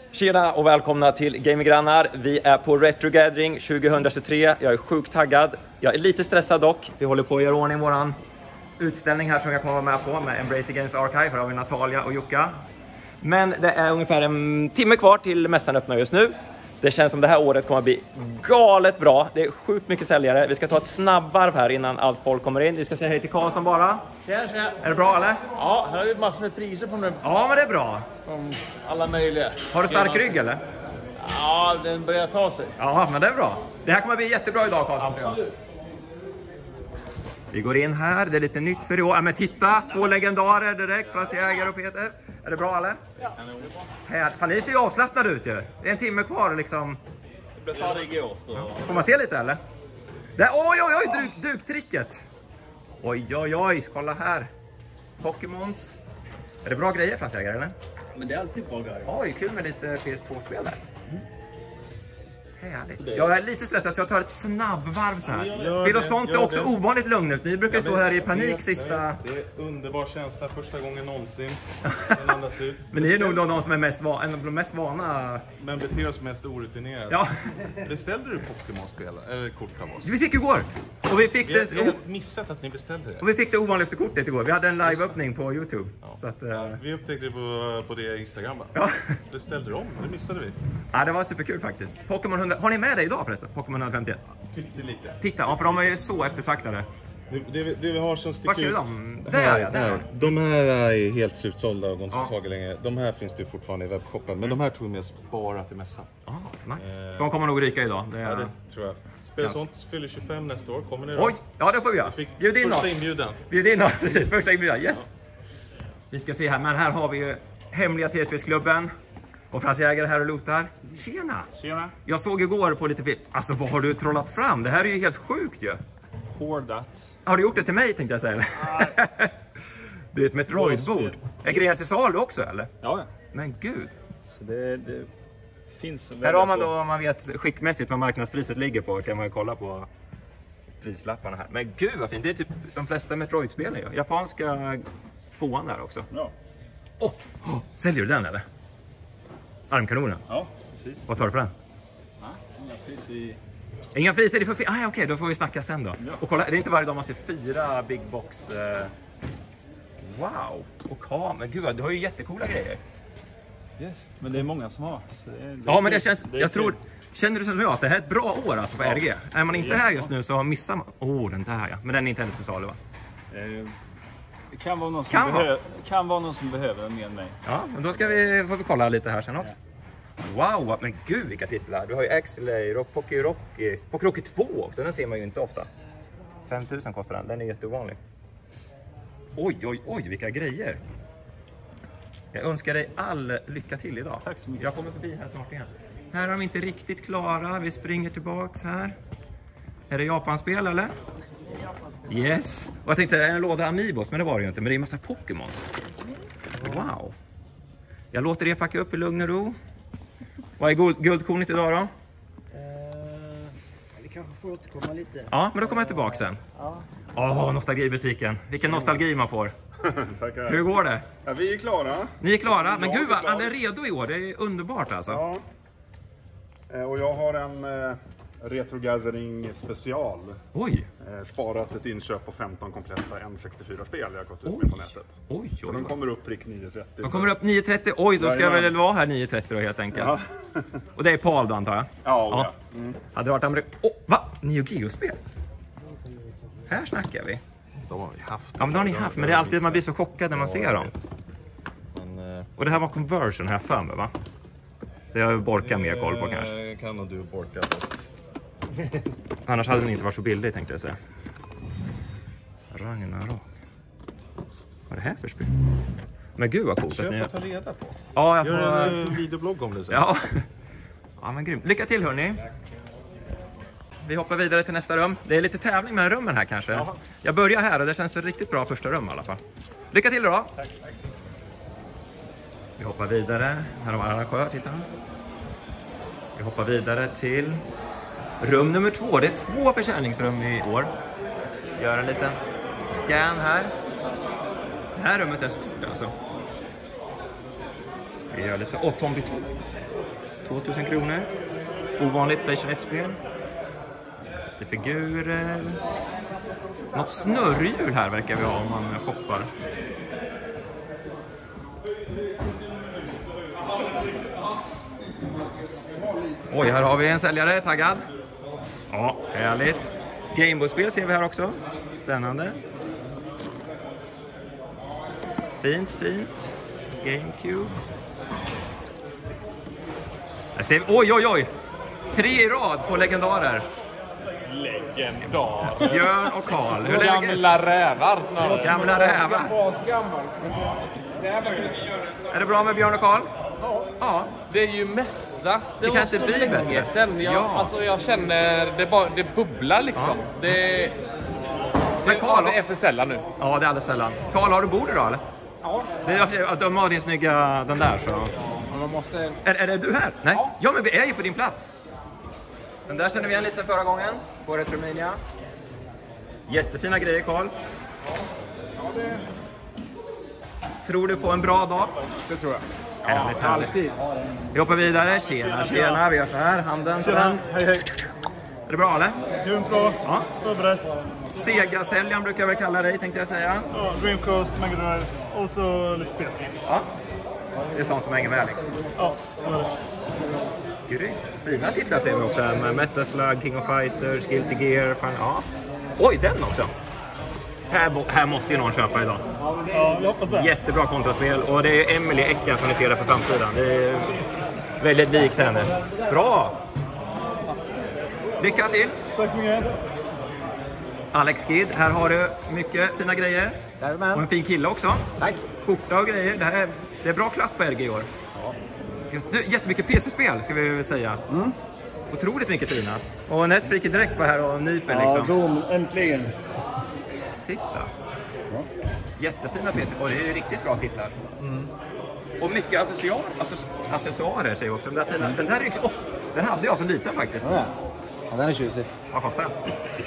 Tjena och välkomna till Gaminggrannar. Vi är på Retro Gathering 2023. Jag är sjukt taggad. Jag är lite stressad dock. Vi håller på att göra ordning våran utställning här som jag kommer vara med på med Embracer Games Archive. Här har vi Natalia och Jukka. Men det är ungefär en timme kvar till mässan öppnar just nu. Det känns som det här året kommer att bli galet bra. Det är sjukt mycket säljare. Vi ska ta ett snabbvarv här innan allt folk kommer in. Vi ska säga hej till Karlsson bara. Tjena. Är det bra eller? Ja, här har vi massor med priser från dem. Ja, men det är bra. Från alla möjliga. Har du stark rygg eller? Ja, den börjar ta sig. Ja, men det är bra. Det här kommer att bli jättebra idag Karlsson. Absolut. Vi går in här, det är lite nytt för i år. Ja, men titta, 2 legendarer direkt, Frans Jäger och Peter. Är det bra eller? Ja. Här, fan, ni ser ju avslappnade ut ju. Det är en timme kvar liksom. Det blev färdig igår så... Får man se lite eller? Där, oj, duktricket. Oj, kolla här. Pokémons. Är det bra grejer Frans Jäger eller? Men det är alltid bra grejer. Oj, kul med lite PS2-spel där. Härligt. Jag är lite stressad så jag tar ett snabbvarv så här. Spel och sånt ser också ovanligt lugnt ut. Ni brukar stå här i panik sista... Det är underbar känsla första gången någonsin. Men ni är nog de som är en av de mest vana. Men beter oss mest orutinerade. Ja. Beställde du Pokémon-spel eller kort av oss? Vi fick igår. Och vi fick Vi har helt missat att ni beställde det. Och vi fick det ovanligaste kortet igår. Vi hade en live-öppning på YouTube. Ja. Så att, Vi upptäckte det på det Instagram. Ja. Beställde de, det missade vi. Ja, det var superkul faktiskt. Pokémon 100. Har ni med det idag förresten? Pokémon 151. Pyttelite. Titta, ja, för de är ju så eftertraktade. Det vi har som sticker Var ser ut. de? Där. De här är helt slutsålda och går inte Ja. att få tag i längre. De här finns det fortfarande i webbshoppen. Men de här tog vi med oss bara till mässan. Nice. De kommer nog ryka idag. Ja, det tror jag. Spel och sånt fyller 25 nästa år. Kommer ni då? Oj, ja det får vi göra. Bjud in oss. första inbjudan. Bjud in oss, precis. Första inbjudan, yes. Vi ska se här, men här har vi ju hemliga TSP-klubben. Och Frans Jäger här och lotar. Tjena! Jag såg igår på lite film. Alltså vad har du trollat fram? Det här är ju helt sjukt ju. Hårdat. Har du gjort det till mig tänkte jag säga? Det är ett Metroid-bord. Är grejer till salu också eller? Ja. Men gud. Så det finns... Här har man då, om man vet skickmässigt vad marknadspriset ligger på, kan man ju kolla på prislapparna här. Men gud vad fint, det är typ de flesta Metroid-spelen ju. Japanska 2:an där också. Ja. Säljer du den eller? Armkanonen? Ja, precis. Vad tar du för den? Ja, inga pris i... Inga priser, det får okej, då får vi snacka sen då. Ja. Och kolla, det är inte varje dag man ser 4 big box. Wow! Och men gud, du har ju jättecoola grejer. Yes, men det är många som har. Så Ja, men det känns, jag tror, känner du som jag att det här är ett bra år alltså på RG? Är man inte här just nu så missar man, den där ja. Men den är inte heller till salu va? Det kan vara någon som behöver den mer än mig. Ja, men då får vi kolla lite här sen också. Wow, men gud vilka titlar. Du har ju X-Lay, Pocky Rocky 2 också, den ser man ju inte ofta. 5000 kostar den är jätteovanlig. Oj, vilka grejer. Jag önskar dig all lycka till idag. Tack så mycket. Jag kommer förbi här snart igen. Här är de inte riktigt klara, vi springer tillbaks här. Är det Japanspel eller? Yes. Och jag tänkte säga, är det en låda Amiibos? Men det var det ju inte, men det är en massa Pokémon. Wow. Jag låter er packa upp i lugn och ro. Vad är guldkornet idag då? Vi kanske får återkomma lite. Ja, men då kommer jag tillbaka sen. Ja. Nostalgibutiken. Vilken nostalgi man får. Tackar. Hur går det? Ja, vi är klara. Ni är klara? Men Jag gud, är klar. alla är redo i år. Det är underbart alltså. Ja. Och jag har en Retro Gathering special. Oj! Sparat ett inköp på 15 kompletta N64-spel jag har gått ut med på nätet. Oj. Så de kommer upp prick 9.30. De kommer upp 9.30. Oj, då ska jag väl vara här 9.30 då helt enkelt. Ja. Och det är Paul då antar jag? Ja. Hade det varit va? Neo Geo-spel? Här snackar vi. De har vi haft. Ja, men det har ni haft. Men det är alltid man blir så chockad när man ser dem. Men, Och det här var conversion här för mig va? Det har Borka mer koll på kanske. Kan nog du Borka bäst. Annars hade den inte varit så billig tänkte jag säga. Ragnarok. Vad är det här för spel? Men gud vad coolt. Köp och ta reda på. Ja, jag får... Gör en videoblogg om det sen. Ja. Ja, men grymt. Lycka till hörni. Vi hoppar vidare till nästa rum. Det är lite tävling mellan rummen här kanske. Jaha. Jag börjar här och det känns riktigt bra första rum i alla fall. Lycka till då. Tack. Vi hoppar vidare. Här har vi arrangör, titta. Vi hoppar vidare till rum nummer 2. Det är 2 försäljningsrum i år. Gör en liten scan här. Det här rummet är stort alltså. Vi gör lite så. Och Tombi 2. 2000 kronor. Ovanligt PlayStation 1-spel. Lite figurer. Något snurrhjul här verkar vi ha om man shoppar. Oj, här har vi en säljare, taggad. Ja, härligt. Gameboy-spel ser vi här också. Spännande. Fint, fint. GameCube. Oj, oj, oj. 3 i rad på legendarer. Legendar. Björn och Karl. Hur Gamla rävar snarare. Gamla rävar. Är det bra med Björn och Karl? Ja. Det är ju mässa. Det kan var inte så bli länge bättre. sedan. Jag känner det bubblar liksom. Ja. Men Karl, det är för sällan nu. Ja, det är alldeles sällan. Karl, har du bord idag eller? Ja. De har din snygga, den där så. Man måste... Är det du här? Nej. Ja, men vi är ju på din plats. Den där känner vi igen lite sen förra gången. På Retromania. Jättefina grejer, Karl. Tror du på en bra dag? Det tror jag. Härligt, härligt. Vi hoppar vidare. Tjena, tjena. Vi gör så här. Handen på den. Hej, hej. Är det bra eller? Grymt bra. Ja. Förberett. Sega-säljaren brukar jag väl kalla dig, tänkte jag säga. Ja, Dreamcast, Mega Drive och så lite PS3. Ja. Det är sånt som hänger med liksom. Ja, så är det. Grymt. Fina titlar ser vi också här med Metal Slug, King of Fighters, Guilty Gear. Fan, ja. Oj, den också. Här måste ju någon köpa idag. Ja, jag hoppas det. Jättebra kontraspel. Och det är Emily Ecka som ni ser där på framsidan. Det är väldigt likt henne. Bra! Lycka till! Tack så mycket. Alex Kidd, här har du mycket fina grejer. Jajamän. Och en fin kille också. Tack. Skjorta och grejer. Det är bra klass på RG i år. Jättemycket PC-spel ska vi väl säga. Otroligt mycket fina. Och Netflix är direkt på här och nyper liksom. Ja, Zoom, äntligen. Titta. Jättefina PC. Och det är ju riktigt bra titlar. Och mycket accessoarer säger jag också. Den där fina. Den där är liksom, den hade jag som liten faktiskt. Ja, den är tjusig. Vad kostar den?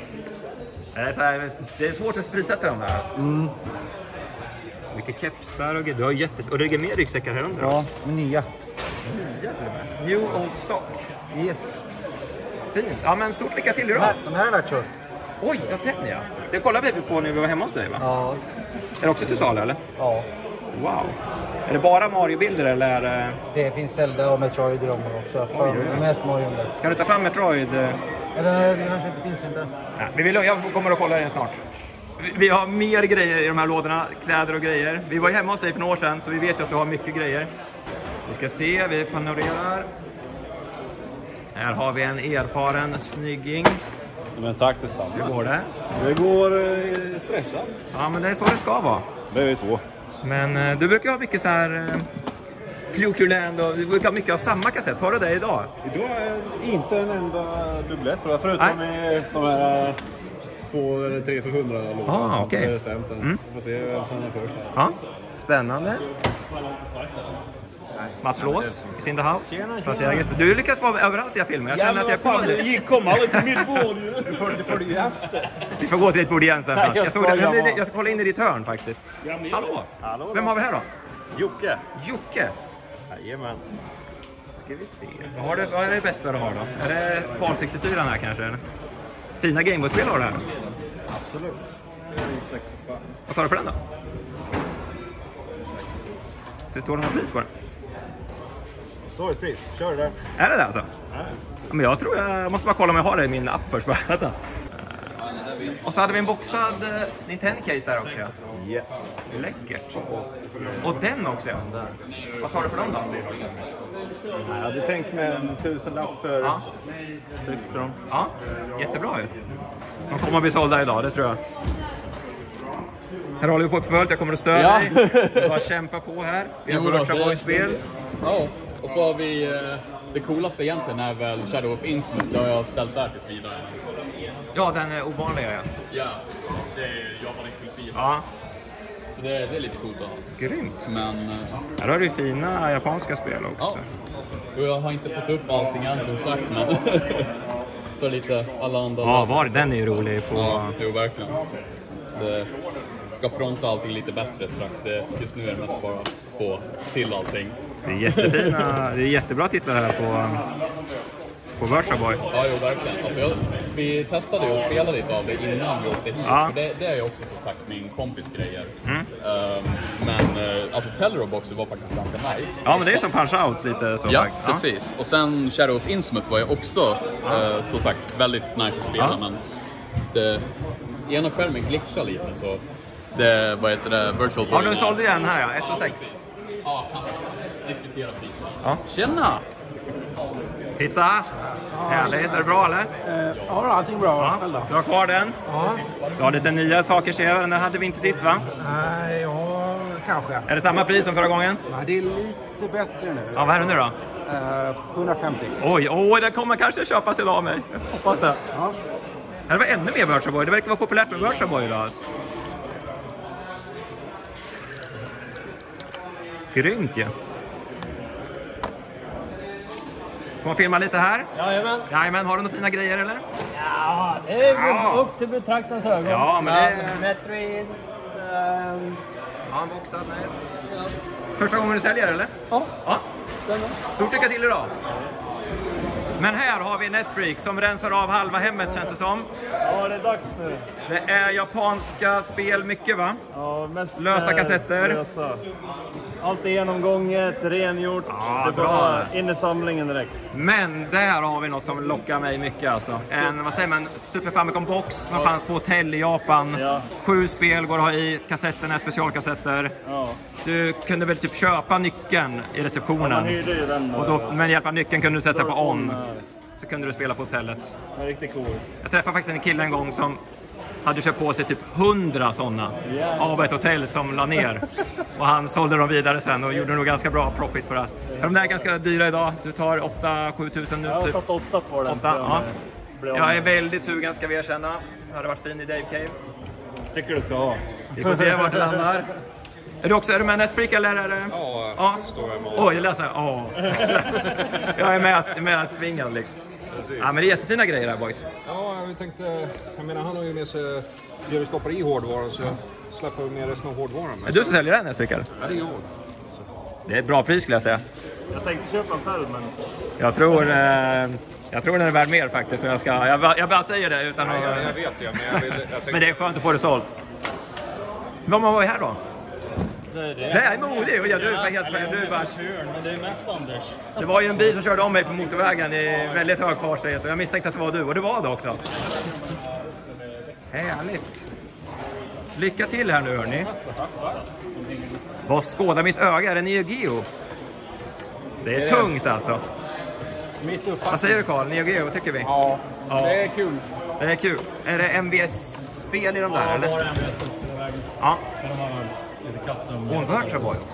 Det är svårt att prissätta dem där alltså. Mycket kepsar och grejer. Du har och det ligger mer ryggsäckar här under. Ja, nya. Nya till och med. New Old Stock. Yes. Fint. Ja, men stort lycka till idag. De här är Nacho. Oj, ja, den ja. Det kollade vi på när vi var hemma hos dig va? Ja. Är det också till salu eller? Ja. Wow. Är det bara Mario-bilder eller? Är det... Det finns Zelda och Metroid i dem också. För mest Mario. Kan du ta fram Metroid? Eller det kanske inte finns inte. Nej, jag kommer att kolla den snart. Vi har mer grejer i de här lådorna. Kläder och grejer. Vi var ju hemma hos dig för några år sedan så vi vet ju att du har mycket grejer. Vi ska se, vi panorerar. Här har vi en erfaren snygging. Men tack detsamma. Hur går det? Det går stressat. Ja, men det är så det ska vara. Det är vi två. Men du brukar ha mycket så här Clue-Land och du brukar ha mycket av samma kassett. Har du det idag? Idag är inte en enda dubblett tror jag. Förutom med de här 2 eller 3 för 100 lådorna. Okej. Det är stämt den. Vi får se vem som är först. Ja, spännande. Mats Lås i sin house. Du lyckas vara överallt i jag filmer. Jag känner att jag kommer aldrig. Det kom aldrig till mitt bord. Du får det ju efter. Vi får gå till ditt bord igen sen. Nej, Jag ska kolla in i ditt hörn faktiskt. Hallå? Vem har vi här då? Jocke? Jajamän. Ska vi se. Vad är det bästa du har då? Är det PAL 64 här kanske? Fina Gameboy-spel har du här. Absolut. Vad tar du för den då? Så det tog någon pris på den? Står ett pris. Kör det. Är det alltså? Ja, men jag tror jag måste bara kolla om jag har det i min app först. Vänta. Och så hade vi en boxad Nintendo-case där också. Yes. Läckert. Och den också. Vad tar du för dem då? Jag hade tänkt med en 1000-lapp för styck för dem. Ja, jättebra ju. De kommer att bli sålda idag, det tror jag. Här håller vi på för fullt, jag kommer att stödja dig. Bara kämpa på här. Vi har Virtua Boy-spel. Ja, och så har vi det coolaste egentligen är väl Shadow of Innsmouth. Det har jag ställt där tills vidare. Ja, den är ovanlig. Ja, det är Japan-exklusiv. Ja. Så det är lite coolt då. Grymt. Men... Här har du fina japanska spel också. Ja, och jag har inte fått upp allting än som sagt, men... så lite alla andra... Ja, den är ju rolig på... Ja, det är verkligen. ska fronta allting lite bättre strax. Just nu är det mest bara att få till allting. Det är jättefina, det är jättebra titlar här på Virtua Boy. Ja, jo, verkligen. Alltså vi testade ju att spela lite av det innan vi åkte hit. Ja. För det är ju också som sagt min kompis grejer. Men alltså Teleroboxer var faktiskt ganska nice. Ja, men det är som Punch-Out lite så Ja, faktiskt. precis. Och sen Shadow of Innsmouth var ju också som sagt väldigt nice att spela. Men ena skärmen glitchar lite så det, vad heter det, Virtual Boy. Ja, du sålde igen här, ja. 1,6. Ja, alltså, diskutera pris. Ja. Tjena! Titta! Härligt, är det bra eller? Ja, allting bra. Ja. Du har kvar den? Ja. Du har lite nya saker ser jag. Den hade vi inte sist va? Nej, ja, kanske. Är det samma pris som förra gången? Nej, det är lite bättre nu. Ja, vad är det nu då? 150. Oj, det kommer kanske köpas idag av mig. Hoppas det. Ja. Det var ännu mer Virtua Boy. Det verkar vara populärt med Virtua Boy idag. Alltså. Grymt ju. Ja. Får man filma lite här? Jajamän, har du några fina grejer eller? Ja, det är upp till betraktarens ögon. Ja, men det... Metroid. Ja, boxad, nice. Första gången du säljer eller? Ja. Stort lycka till idag. Men här har vi Nestfreak som rensar av halva hemmet känns det som. Ja, det är dags nu. Det är japanska spel mycket va? Ja, mest Lösa kassetter. Lösa. Allt är genomgånget, rengjort. Ja, det är bra. bara in i samlingen direkt. Men där har vi något som lockar mig mycket alltså. Vad säger man? Super Famicom Box som fanns på hotell i Japan. Ja. 7 spel går att ha i, kassetterna är specialkassetter. Ja. Du kunde väl typ köpa nyckeln i receptionen. Man hyrde ju den. Och då, med hjälp av nyckeln kunde du sätta på on. Så kunde du spela på hotellet. Det är riktigt cool. Jag träffade faktiskt en kille en gång som hade köpt på sig typ 100 sådana av ett hotell som la ner. Och han sålde dem vidare sen och gjorde nog ganska bra profit på det. För de där är ganska dyra idag. Du tar 8-7 tusen nu. Jag har typ. satt 8 på den. 8, ja. Jag är väldigt sugen ska vi erkänna. Det hade varit fin i Dave Cave. Tycker du ska ha. Vi får se vart det landar. Är du med Nestfreak eller är det? Ja, står jag med. Oj, jag läser. Jag är med att svinga liksom. Precis. Ja, men det är jättefina grejer här boys. Ja, jag tänkte, han har ju med sig det vi stoppar i hårdvaran så jag släpper med resten av hårdvaran. Är du som säljer den Nestfreak eller? Ja, det är jag. Det är ett bra pris skulle jag säga. Jag tänkte köpa en själv men... Jag tror den är värd mer faktiskt. Jag bara säger det utan att... Jag vet det, men jag tänkte... Men det är skönt att få det sålt. Vad var vi här då? Det är modigt. Ja, du var helt fel. Men det är mest Anders. Det var ju en bil som körde om mig på motorvägen i väldigt hög fartsäkerhet och jag misstänkte att det var du och det var det också. Härligt. Lycka till här nu hörni. Vad skådar mitt öga? Är det Neo Geo? Det är tungt alltså. Vad säger du Carl? Neo Geo tycker vi? Ja, det är kul. Det är kul. Är det MVS-spel i de där eller? Bara MVS på vägen. Ja. Men de har lite custom. Och en Virtua Boy också.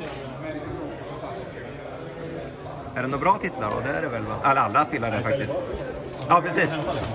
Är det några bra titlar då? Det är det väl va? Alla titlar det faktiskt. Ja, precis.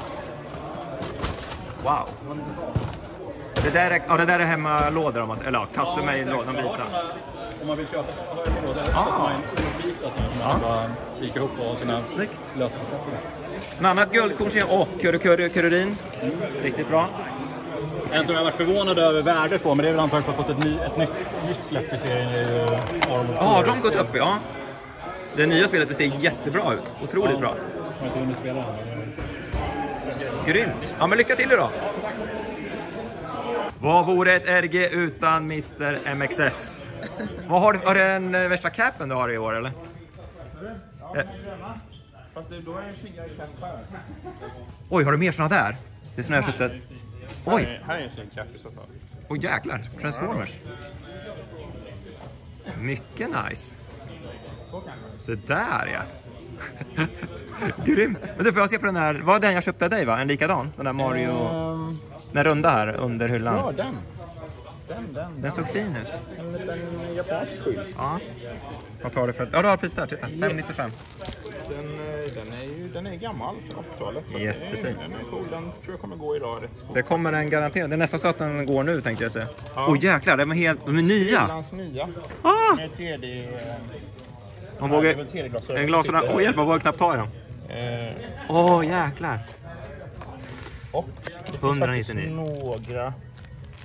Wow. Det där är hemmalådor om man säger. Eller custom made-lådor, de vita. Om man vill köpa så har jag lådor. Så som en vita som man bara kikar ihop på sina Snyggt. lösa kassetter. En annat guldkorn och kururin. Riktigt bra. En som jag har varit förvånad över värdet på, men det är väl antagligen för att fått ett nytt släpp i serien. Ja, de har gått upp, ja. Det nya spelet ser jättebra ut. Otroligt bra. Jag har inte hunnit spela den. Grymt. Ja, men lycka till idag. Vad vore ett RG utan Mr. MXS? Vad har du den värsta capen du har i år, eller? Fast då är en fingrar i cap här. Oj, har du mer såna där? Det är såna jag köpte. Oj! Här är en fin cap i så fall. Oj, jäklar. Transformers. Mycket nice. Så där, ja. Grymt. Men du får jag se på den här. Var den jag köpte av dig, va? En likadan? Den där Mario... Den runda här under hyllan. Ja, den. Den såg fin ut. En liten japansk skylt. Ja. Vad tar du för... Ja, du har precis där. Titta. 5,95. Den är gammal från 80-talet. Jättefin. Den är cool. Den tror jag kommer gå idag rätt fort. Det kommer den garanterat. Det är nästan så att den går nu, tänkte jag säga. Åh, jäklar. De är nya. Hans nya. Ah! Med 3D... Man vågar... En glasögon. Åh, hjälp. Man vågar knappt ta i dem. Åh, jäklar. Och det finns 199. några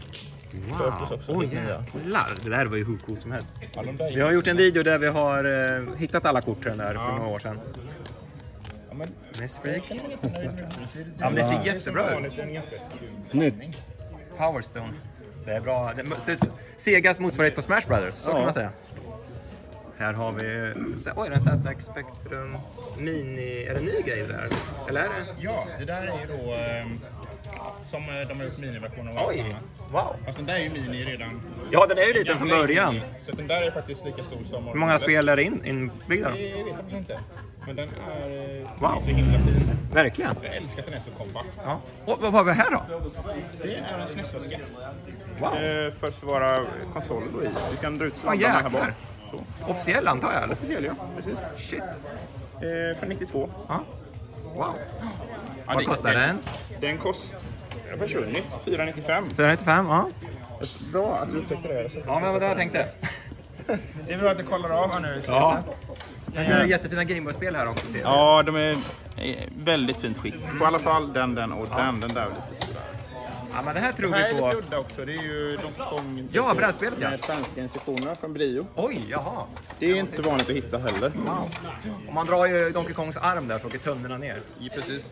Wow, oj jävlar. Det där var ju hur coolt som helst. Ja, de där Vi har gjort en video där vi har hittat alla korten där för några år sedan. Ja, men Misbreak. Ja, men det ser jättebra ut. Nytt. Power Stone. Det är bra. Segas motsvarighet på Smash Brothers, så kan man säga. Här har vi... Oj, den ZX Spectrum Mini... Är det en ny grej där? Eller är det? Ja, det där är ju då... som de har gjort miniversionen av. Oj, wow. Fast den där är ju mini redan. Ja, den är ju liten från början. Så den där är faktiskt lika stor som... Hur många spel är inbyggda då? Det vet jag faktiskt inte. Men den är Wow. så himla fin. Verkligen. Jag älskar att den är så kompakt. Ja. Och vad har vi här då? Det är en SNES-väska. Wow. För att vara konsol då i. Du kan dra ut Vad sladdarna här bak. jäklar. Officiell antar jag eller? Officiell, ja. Precis. Shit. För 92. Ja. Wow. Ja, Vad kostar den? Den kostar... Jag har försvunnit. 495. 495, ja. Bra att du upptäckte det. Ja, men vad jag tänkte. Det är bra att du kollar av här nu. Ja. Men det är jättefina Gameboy-spel här också. Ja, de är väldigt fint skick. På alla fall den och den där är lite sådär. Ja, men det här tror Det här vi är på. lite udda också. Det är ju Donkey Kong. Ja, brädspelet, ja. Med svenska instruktioner från Brio. Oj, jaha. Det är inte så vanligt att hitta heller. Wow. Om man drar ju Donkey Kongs arm där så åker tunnorna ner. Ja, precis.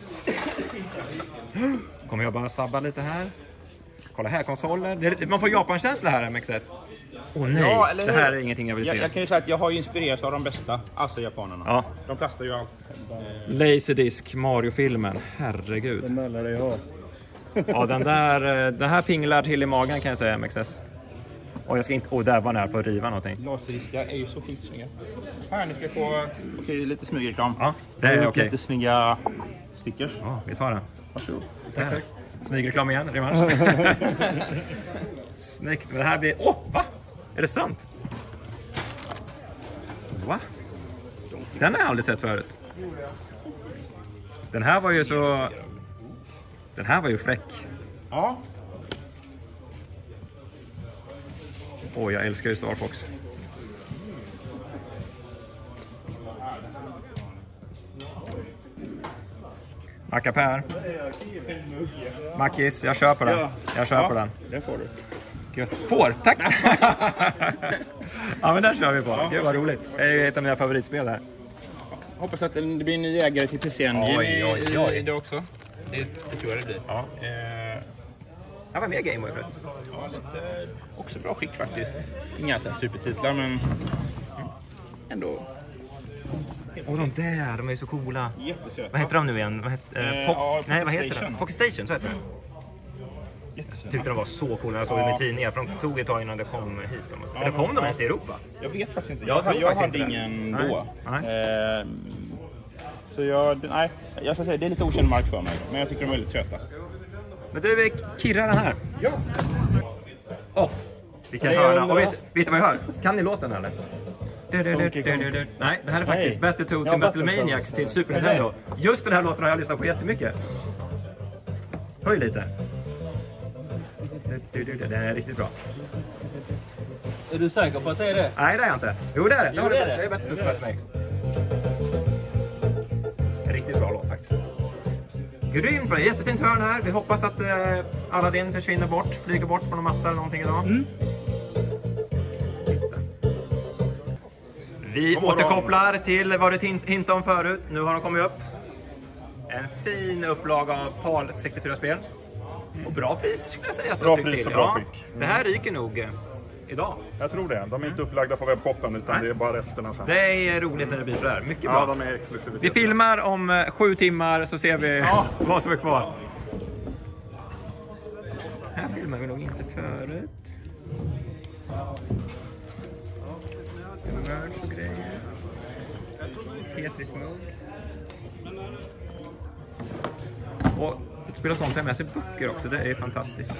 Kommer jag bara sabba lite här. Kolla här, konsoler. Det är lite, man får Japan-känsla här, MXS. Åh nej, Ja, eller det här är ingenting jag vill se. Jag kan ju säga att jag har ju inspirerats av de bästa, alltså japanerna. Ja. De plastar ju allt. Laserdisc Mario-filmen, herregud. Den möllar dig ha. Ja, den här pinglar till i magen kan jag säga, MXS. Och jag ska inte... där var nära på att riva någonting. Laserdiskar är ju så skitsnygga. Här, ni ska få lite smygreklam. Ja, det är okej. Lite snygga stickers. Ja, vi tar den. Varsågod. Där. Smygreklam igen, revansch. Snyggt, men det här blir... va? Är det sant? Va? Den har jag aldrig sett förut. Den här var ju så... Den här var ju fräck. Ja. Åh, jag älskar ju Star Fox. Mackapär. Mackis, jag kör på den. Jag kör på den. Det får du. Gött. Får, tack! Ja, men där kör vi på. Det var roligt. Det är ett av mina favoritspel här. Hoppas att det blir en ny ägare till PC-engine i det också. Det tror jag det blir. Ja. Jag var med i Gameboy förresten. Ja, lite också bra skick faktiskt. Inga så här supertitlar, men ändå. Och de där, de är ju så coola. Jättesöta. Vad heter de nu igen? Vad heter Station. det? Pocket Station, så heter det. Jättefina. Tyckte de var så coola när jag såg dem i tidningar. För de tog ett tag innan det kom hit. Eller kom de ens till Europa? Jag vet faktiskt inte. Jag tror jag faktiskt hade inte ingen det. då. Nej. Så jag ska säga det är lite okänd mark för mig. Men jag tycker de är väldigt söta. Men du, vi kirrar den här. Ja. Vi kan höra. Och vet du vad jag hör? Kan ni låten eller? Nej, det här är faktiskt Battletoads och Battlemaniacs till Super Nintendo. Just den här låten har jag lyssnat på jättemycket. Höj lite. Den är riktigt bra. Är du säker på att det är det? Nej, det är jag inte. Jo, det är det. Jo, det är det. Det är Battletoads och Battlemaniacs. Riktigt bra låt faktiskt. Grymt, jättefint hörn här. Vi hoppas att Aladdin försvinner bort, flyger bort från en matta eller någonting idag. Vi återkopplar till vad du hintade om förut. Nu har de kommit upp. En fin upplaga av PAL 64-spel. Och bra priser skulle jag säga. Att Bra de pris till. och bra skick. Det här ryker nog idag. Jag tror det. De är inte upplagda på webbshoppen utan Nej. det är bara resterna sen. Det är roligt när det blir så här. Mycket bra. Ja, de är exklusivitet. Vi filmar om 7 timmar så ser vi vad som är kvar. Här filmar vi nog inte förut. Merch och grejer. Tetris Mode. Och ett spel och sånt har med sig böcker också. Det är fantastiskt.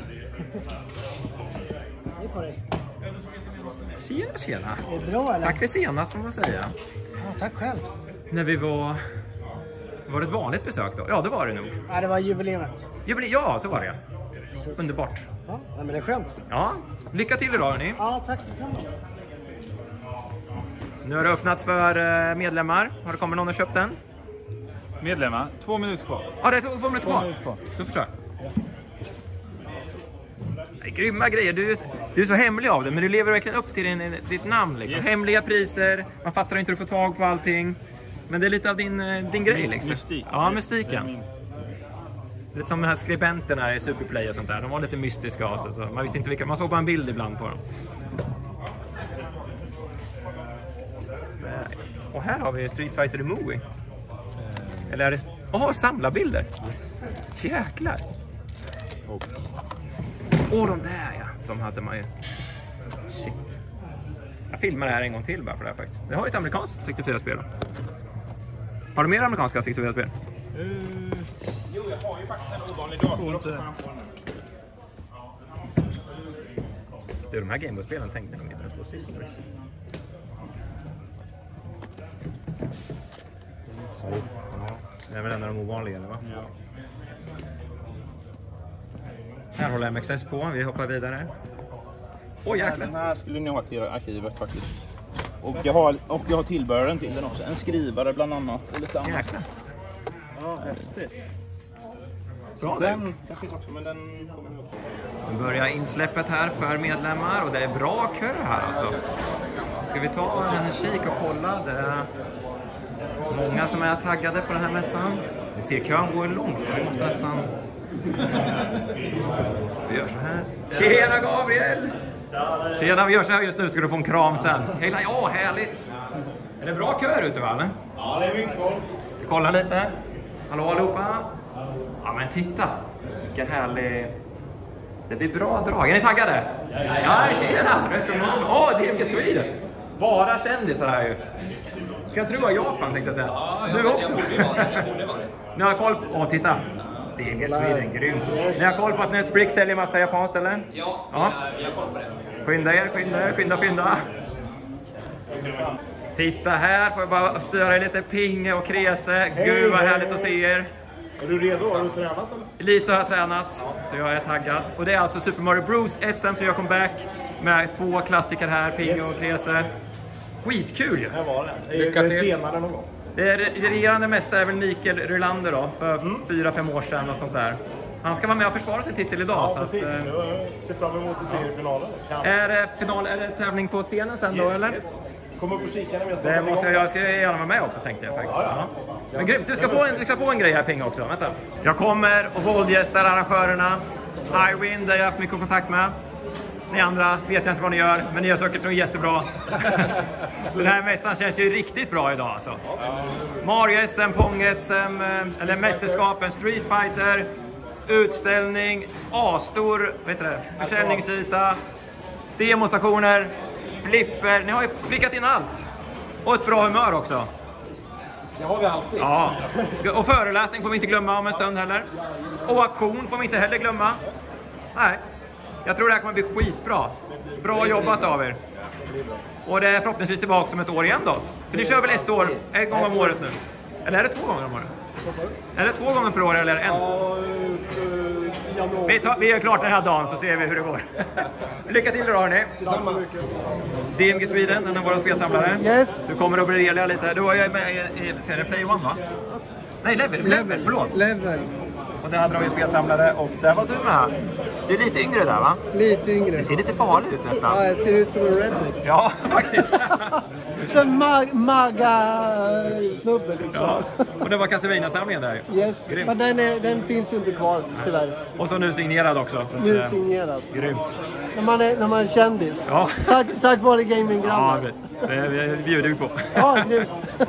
Tjena, tjena. Är det bra eller? Tack för senast, får man säga. Ja, tack själv. När vi var det ett vanligt besök då? Ja, det var det nog. Ja, det var jubileet. Ja, så var det. Underbart. Ja, men det är skönt. Ja, lycka till idag hörni. Ja, tack detsamma. Nu har det öppnats för medlemmar. Har det kommit någon och köpt den? Medlemmar, 2 minuter kvar. Ja, det är 2 minuter kvar. minuter kvar. Då förstår jag. Det är grymma grejer. Du är så hemlig av det, men du lever verkligen upp till ditt namn. Liksom. Yes. Hemliga priser, man fattar inte hur du får tag på allting. Men det är lite av din grej. Liksom. Mystik. Ja, mystiken. Lite som de här skribenterna i Superplay och sånt där. De var lite mystiska av sig. Så man visste inte vilka. Man såg bara en bild ibland på dem. Och här har vi Street Fighter The Movie. Eller är det... samlarbilder. Jäklar. De där, ja. De hade man ju... Shit. Jag filmar det här en gång till bara för det här faktiskt. Det har ett amerikanskt 64-spel. Har du mer amerikanska 64-spel? Jo, jag har ju faktiskt en ovanlig dator också. De här Gameboy-spelen tänkte jag inte ens på sist. Det är väl en av de ovanliga, eller va? Ja. Här håller MXS på, vi hoppar vidare. Jäklar. Den här skulle ni ha till arkivet faktiskt. Och jag har tillbehören till den också. En skrivare bland annat. Och lite annat. Jäklar. Ja, häftigt. Bra, den finns också, men den kommer upp. Nu börjar insläppet här för medlemmar och det är bra kö här alltså. Ska vi ta en kik och kolla? Det är många som är taggade på den här mässan. Vi ser kön går långt. Vi måste nästan... Vi gör så här. Tjena Gabriel! Tjena, vi gör så här just nu. Ska du få en kram sen. Ja, härligt! Är det bra kö ute, va? Ja, det är mycket bra. Vi kollar lite. Hallå allihopa! Ja, men titta! Vilken härlig... Det blir bra drag. Är ni taggade? Ja, tjena! DMG Sweden! Bara kändisar här ju. Ska inte du vara i Japan, tänkte jag säga? Du också? Ni har koll på... titta! DMG Sweden, grymt. Ni har koll på att Netflix säljer massa japanskt, eller? Ja, vi har koll på det. Skynda. Titta här, får jag bara störa lite pinge och krese. Gud vad härligt att se er. Är du redo? Har du tränat eller? Lite har jag tränat, så jag är taggad. Och det är alltså Super Mario Bros SM som jag kom back med 2 klassiker här, pinge och krese. Skitkul ju! Här var det. Lycka till. Senare någon gång. Det regerande mästare är väl Mikael Rylander då, för 4-5 år sedan och sånt där. Han ska vara med och försvara sin titel idag. Ja, så precis. Att, jag ser fram emot seriefinalen. Är det tävling på scenen sen då, eller? Yes. Kom upp och kika när vi det måste jag ska gärna vara med också, tänkte jag faktiskt. Ja. Men grymt, du ska få en grej här, Ping, också. Vänta. Jag kommer och våldgästar arrangörerna. Highwind, där jag har haft mycket kontakt med. Ni andra vet jag inte vad ni gör, men ni gör säkert nog jättebra. Den här mässan känns ju riktigt bra idag alltså. Mario SM, Pong SM, eller mästerskapen, Street Fighter, utställning, A-stor, försäljningsyta, demonstrationer, flipper. Ni har ju prickat in allt. Och ett bra humör också. Det har vi alltid. Ja. Och föreläsning får vi inte glömma om en stund heller. Och aktion får vi inte heller glömma. Nej. Jag tror det här kommer bli skitbra. Bra jobbat av er. Och det är förhoppningsvis tillbaka som ett år igen då. För ni kör väl ett gång om året nu? Eller är det 2 gånger om året? Är det 2 gånger per år eller en? Vi gör klart den här dagen så ser vi hur det går. Lycka till då, hörni. DMG Sweden, en av våra spelsamlare. Yes. Du kommer att briljera lite. Du var ju med i serien Play One, va? Nej, Level. Förlåt. Level. Och där hade vi spelsamlare och där var du med. Du är lite yngre där, va? Lite yngre. Det ser lite farligt ut nästan. Ja, jag ser ut som en redneck. Ja, faktiskt. Som maga-snubbe liksom. Ja. Och det var Castlevania-samlingen där. Yes, grymt. men den finns ju inte kvar tyvärr. Och så nu signerad också. Så nu signerad. Grymt. När man är kändis. Ja. Tack vare gaming-grannar. Ja, det bjuder vi på. Ja, grymt.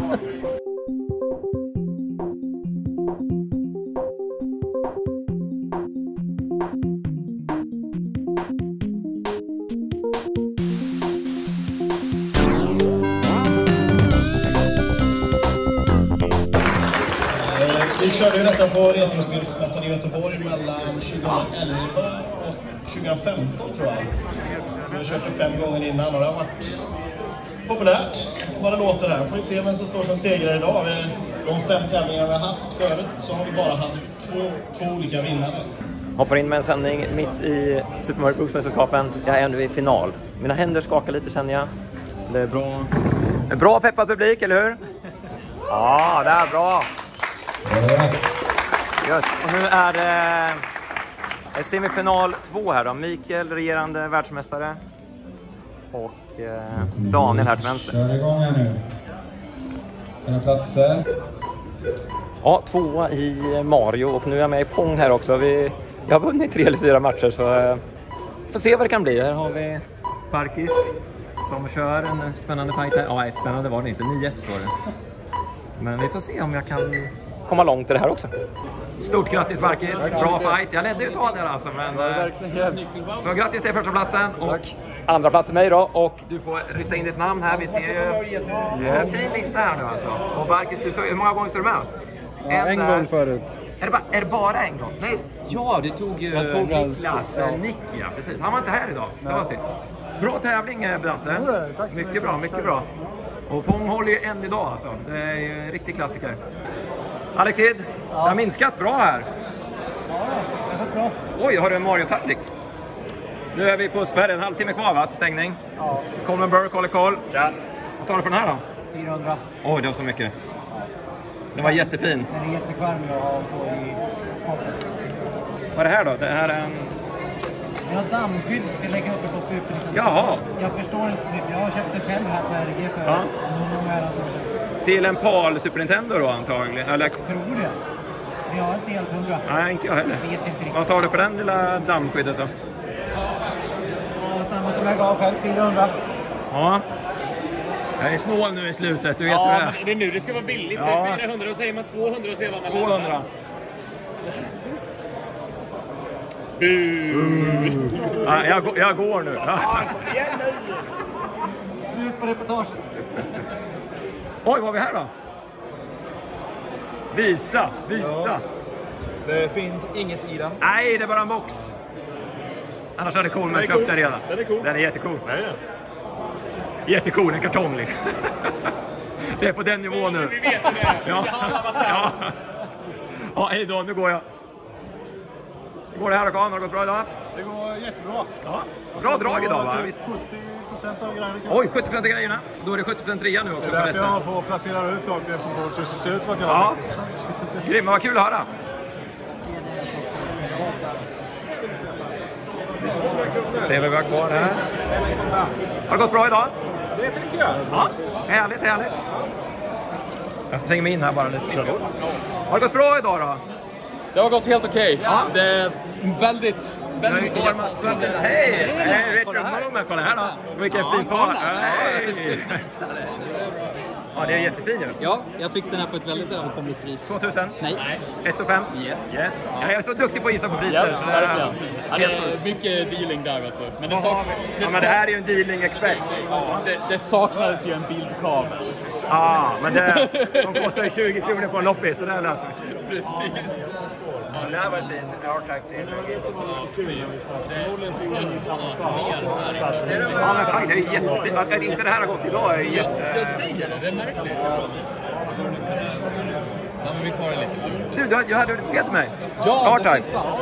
Vi körde ju detta på Retrospelsmässan i Göteborg mellan 2011 och 2015 tror jag. Vi har kört 5 gånger innan och det har varit populärt. Vad det låter här. Får vi se vem som står som segrare idag. De 5 tävlingar vi har haft förut så har vi bara haft två olika vinnare. Hoppar in med en sändning mitt i Super Mario Bros-mästerskapen. Jag är nu i final. Mina händer skakar lite, känner jag. Det är bra. En bra peppad publik, eller hur? Ja, det är bra. Just. Och nu är det Semifinal 2 här då. Mikael, regerande världsmästare. Och Daniel här till vänster. Kör igång här nu. Några platser. Ja, 2 i Mario och nu är jag med i Pong här också. Jag har vunnit 3 eller 4 matcher så får se vad det kan bli. Här har vi Parkis som kör en spännande fight här. Ja, spännande var det inte. 9-1 står det. Men vi får se om jag kan komma långt i det här också. Stort grattis Parkis, bra fight. Jag ledde ju ta där alltså, men så grattis till första platsen och andra platsen mig då. Och du får rista in ditt namn här. Vi ser ju en fin lista här nu alltså. Och Parkis, hur många gånger står du med? En gång förut. Är det bara en gång? Nej, ja, det tog ju Niklas, Nick, ja, precis. Han var inte här idag, det var synd. Bra tävling, Brasse. Mycket bra, mycket bra. Och Pong håller ju än idag alltså. Det är ju en riktig klassiker. Alexid, det har minskat bra här. Ja, det har gått bra. Oj, har du en Mario-tallrik? Nu är vi på Sverige, en halvtimme kvar va, till stängning. Ja. Kommer Burke, håller koll. Ja. Vad tar du för den här då? 400. Oj, det var så mycket. Den var jättefin. Den är jätteskärmig att stå i skottet. Vad är det här då? Det här är en... Jag har dammskydd, ska lägga uppe på Super Nintendo. Jaha. Jag förstår inte så mycket. Jag har köpt det själv här på RG för många herrans år sedan. Till en PAL Super Nintendo då antagligen? Eller... Jag tror det. Men jag har inte helt 100. Nej, inte jag heller. Jag vet inte riktigt. Vad tar du för den lilla dammskyddet då? Ja, samma som jag gav själv, 400. Ja. Jag är snål nu i slutet, du vet ja, vad det är. Men det är nu det ska vara billigt. Ja. 400 och säger man 200 och säger man 200. Ja, jag går nu. Slut på reportaget. Oj, vad har vi här då? Visa. Ja. Det finns inget i den. Nej, det är bara en box. Annars är det cool, men köpt den redan. Den är cool. Den är jättecool. Nej. Jättecool, en kartong liksom. Det är på den nivån nu. Vi vet det. Ja. Ja, hej då, nu går jag. Hur går det här då, Kan? Har det gått bra idag? Det går jättebra. Ja. Bra drag idag va? 70% av grejerna. Oj, 70% av grejerna. Då är det 70% rea nu också. Det är därför jag har på att placera ut saker på bord så det ser ut som att jag har Grym, vad kul att höra. Se vad vi har kvar här. Har det gått bra idag? Det tycker jag. Ja, härligt. Jag tränger mig in här bara lite. Har det gått bra idag då? Det har gått helt okej. Ja. Det är väldigt mycket hjälp. Hej, Richard Moment, kolla här då. Vilken fin par. Ja, det är jättefin ju. Ja, jag fick den här på ett väldigt överkomligt pris. 2000? Nej. 1 5? Yes. Ja. Jag är så duktig på att gissa på priser. Ja, det är mycket dealing där vet du. Men men det här är ju en dealing-expert. Det saknades ju en bildkabel. Ja, men de kostar ju 20 kronor på en loppis, så det här löser vi. Precis. Ja, det här var ett fin airtag till. Ja, men fan, det är jättefint. Att inte det här har gått idag är jätte... Jag säger det är märkligt. Ja, men vi tar det lite. Du, jag hade ett spel till mig. Ja, airtag. det sista.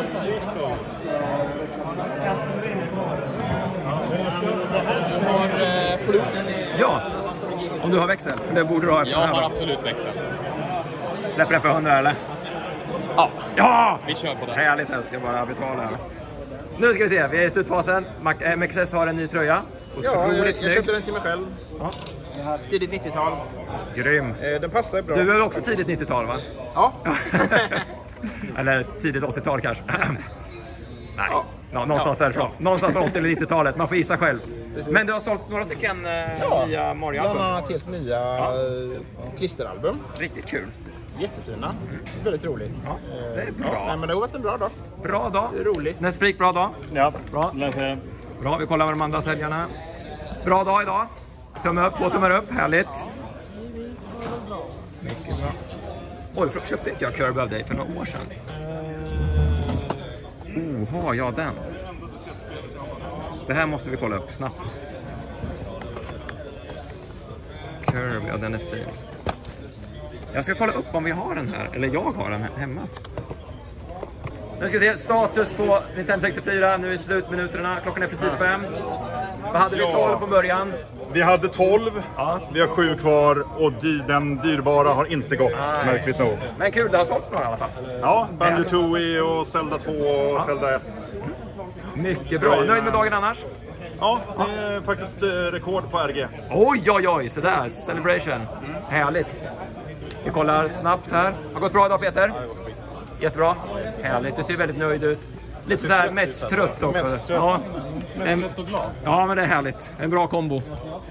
Du har flux. Ja, om du har växel. Det borde du ha efter Jag här, har absolut växel. Släpper den för 100 eller? Ja! Vi kör på det. Härligt, jag ska bara betala här. Nu ska vi se, vi är i slutfasen. MXS har en ny tröja. Otroligt snygg. Jag köpte den till mig själv. Ja. Tidigt 90-tal. Grym. Den passar bra. Du är också tidigt 90-tal va? Ja. Eller tidigt 80-tal kanske. Nej, ja. Någonstans därifrån. Någonstans från 80- eller 90-talet, man får gissa själv. Precis. Men du har sålt några stycken nya Mario-album. Bland annat helt nya klisteralbum. Riktigt kul. Jättefina. Väldigt roligt. Ja, det är bra. Nej, men det har varit en bra dag. Bra dag. Det är roligt. Nästsprik, bra dag. Ja, bra. Bra, vi kollar med de andra säljarna. Bra dag idag. Tumme upp, 2 tummar upp. Härligt. Mycket bra. Oj, köpte inte jag Kirby av dig för några år sedan? Har jag den? Det här måste vi kolla upp snabbt. Kirby, ja den är fin. Jag ska kolla upp om vi har den här, eller jag har den här hemma. Nu ska vi se status på Nintendo 64, nu är slutminuterna, klockan är precis 5. Vad hade vi 12 på början? Vi hade 12, vi har 7 kvar och den dyrbara har inte gått, märkligt nog. Men kul, det har sålts några i alla fall. Ja, Banjo-Tooie och Zelda 2 och Zelda 1. Mycket bra. Nöjd med dagen annars? Ja, det är faktiskt rekord på RG. Oj, så där. Celebration. Härligt. Vi kollar snabbt här. Har gått bra idag, Peter? Jättebra. Härligt. Du ser väldigt nöjd ut. Lite så här mest trött också. Mest trött. Ja. Mest trött och glad. Ja, men det är härligt. En bra kombo.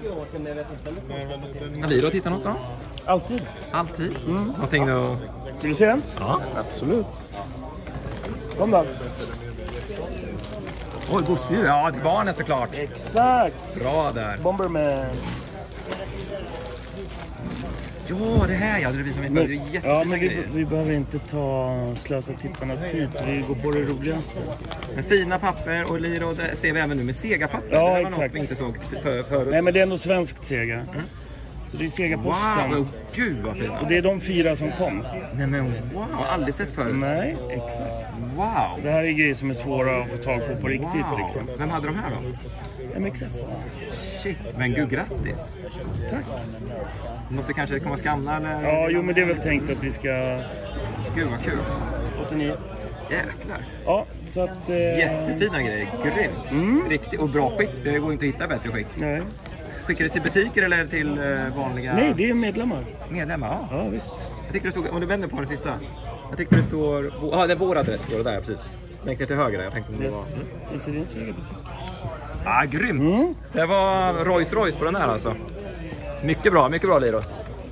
Liro, titta något då? Alltid. Alltid? Någonting då? Vill du se den? Ja. Absolut. Kom då. Oj, gosedjur. Ja, det är barnet såklart. Exakt. Bra där. Bomberman. Ja, det här ja, det visar mig. Det är ja, men vi behöver inte slösa tittarnas tid, så vi går på det roligaste. Men fina papper och Liro, det ser vi även nu med Sega-papper. Ja, det var exakt. Något vi inte såg förut. Nej, men det är ändå svenskt Sega. Så det är Sega-posten. Wow, gud vad fint. Och det är de 4 som kom. Nej men wow, jag har aldrig sett förut. Nej, exakt. Wow. Det här är grejer som är svåra att få tag på riktigt liksom. Vem hade de här då? MXS. Shit, men gud, grattis. Tack. Något du kanske kommer skamna eller? Ja, jo men det är väl tänkt att vi ska... Gud vad kul. 89. Jäklar. Ja, så att... Jättefina grejer, grymt. Riktigt, och bra skick, det går inte att hitta bättre skick. Nej. Skickar det till butiker eller till vanliga? Nej, det är medlemmar. Medlemmar, ja. Ja, visst. Jag tyckte det stod, om du vänder på den sista. Jag tyckte det står, det är vår adress står det där, precis. Jag tänkte till höger där, jag tänkte om det var... Finns det din Sega-butik? Ah, grymt. Det var Rolls på den här alltså. Mycket bra Liro.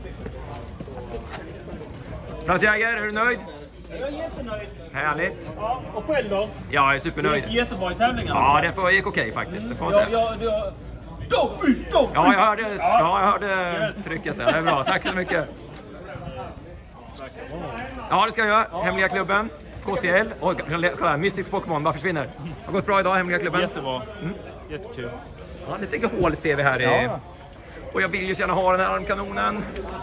Frans Jäger, är du nöjd? Jag är jättenöjd. Härligt. Ja, och själv då? Jag är supernöjd. Det gick jättebra i tävlingen. Ja, det gick okej faktiskt. Det får man säga. Ja, jag hörde trycket där. Det är bra. Tack så mycket. Ja, det ska jag göra. Hemliga klubben. KCL. Och kolla, Mystics Pokémon bara försvinner. Har gått bra idag, Hemliga klubben. Jättebra. Jättekul. Ja, lite hål ser vi här i. Och jag vill ju gärna ha den här armkanonen.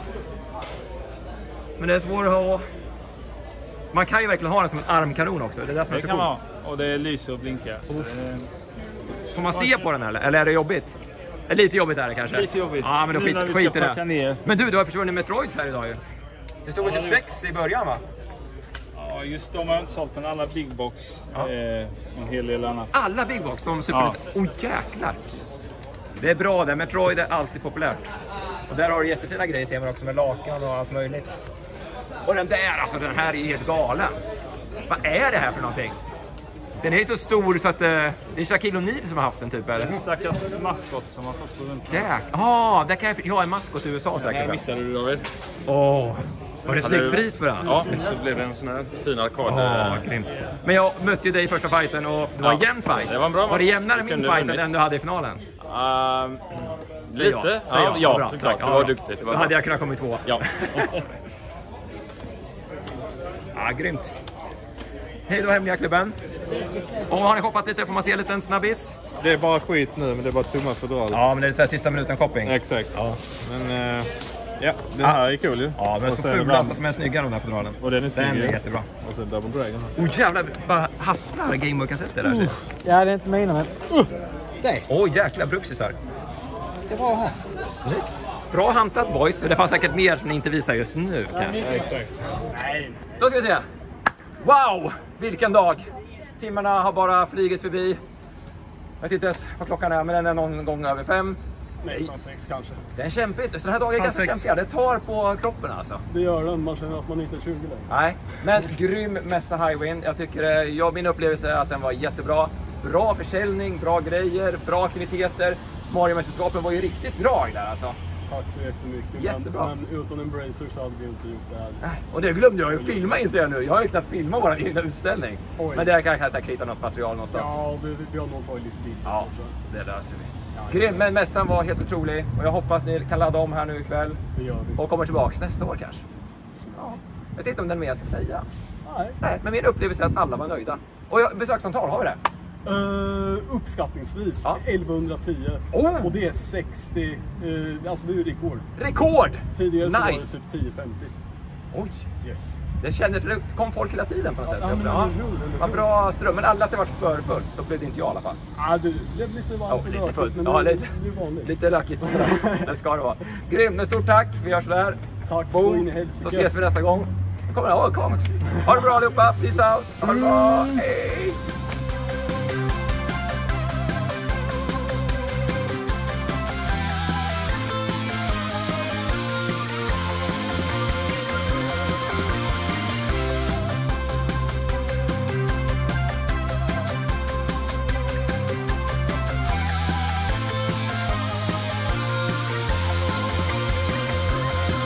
Men det är svårt att ha. Man kan ju verkligen ha den som en armkanon också. Det är det som är så coolt. Och det lyser och blinkar. Får man se på den eller är det jobbigt? Lite jobbigt är det kanske. Lite jobbigt. Ja, men då skit i det. Ner. Men du har försvunnit Metroids här idag ju. Det stod typ 6 i början va? Ja, just de har inte sålt, men alla Big Box. En hel del annat. Alla Big Box, de Super Nintendo. Jäklar. Det är bra det. Metroid är alltid populärt. Och där har du jättefina grejer ser man också med lakan och allt möjligt. Och den där, alltså den här är helt galen. Vad är det här för någonting? Den är så stor så att det är Shaquille O'Neal som har haft den typ eller? En stackars maskot som har fått gå runt. Där kan jag ha en maskot i USA säkert. Nej, missade du David. Var det snyggt pris för den? Ja, så blev det en sån här fin arkad. Grymt. Men jag mötte ju dig i första fighten och det var en jämn fight. Det var en bra match. Var det jämnare min fight än den du hade i finalen? Lite. Ja, såklart. Det var duktigt. Då hade jag kunnat komma i 2. Ja. Grymt. Hej då Hemliga klubben. Och har ni shoppat lite? Får man se en liten snabbis? Det är bara skit nu, men det är bara tomma fodral. Ja, men det är så här sista minuten shopping. Exakt. Ja. Men det här är kul ju. Ja, men så fula men snygga de där fodralen. Och den är snygg. Den är jättebra. Och sen Double Dragon. Jävlar, bara hasslar Gameboy-kassetter där. Ja, det är inte mina men... Jäkla bruxisar. Det var här. Snyggt. Bra hantat boys. Det fanns säkert mer som ni inte visar just nu. Exakt. Då ska vi se. Wow, vilken dag. Timmarna har bara flugit förbi. Jag vet inte ens vad klockan är, men den är någon gång över 5. Nästan 6 kanske. Det är kämpigt. Så den här dagen är ganska kämpiga. Det tar på kroppen alltså. Det gör den. Man känner att man inte är 20 längre. Nej, men grym mässa Highwind. Jag tycker, min upplevelse är att den var jättebra. Bra försäljning, bra grejer, bra aktiviteter. Mario-mästerskapen var ju riktigt drag där alltså. Tack så jättemycket. Jättebra. Men utan Embracer så hade vi inte gjort det här. Och det glömde jag ju filma inser jag nu. Jag har ju knappt filmat vår egna utställning. Oj. Men där kan jag säkert hitta något material någonstans. Ja, vi har nog tagit lite bild. Ja, det löser vi. Grym, men mässan var helt otrolig. Och jag hoppas ni kan ladda om här nu ikväll. Det gör vi. Och kommer tillbaka nästa år kanske. Ja. Jag vet inte om det är mer jag ska säga. Nej, men min upplevelse är att alla var nöjda. Och besöksantal, har vi det? Uppskattningsvis 1110 Oh. och det är 60, alltså det är ju rekord. Rekord! Tidigare så var det Nice! typ 1050. Oj! Yes. Det kändes, för det kom folk hela tiden på något sätt. Ja, men Vad bra ström, men alla att det var för fullt. Då blev det inte jag i alla fall. Ja, det blev lite varmt. Lite fullt. Men Ja, det lite, är vanligt. lite lökigt. Det ska det vara. Grymt, men stort tack. Vi hörs där. Tack Boom. så in i helsike. Så ses vi nästa gång. Kom också. Ha det bra allihopa. Peace out. Ha det bra. Hej!